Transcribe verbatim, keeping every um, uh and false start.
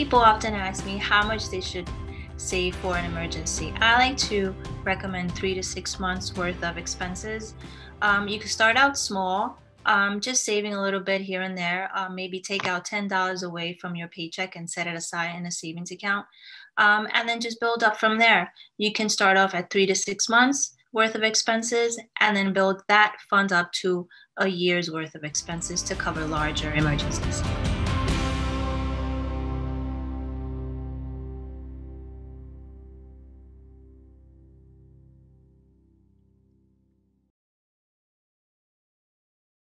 people often ask me how much they should save for an emergency. I like to recommend three to six months worth of expenses. Um, you can start out small, um, just saving a little bit here and there. Um, maybe take out ten dollars away from your paycheck and set it aside in a savings account. Um, and then just build up from there. You can start off at three to six months worth of expenses and then build that fund up to a year's worth of expenses to cover larger emergencies.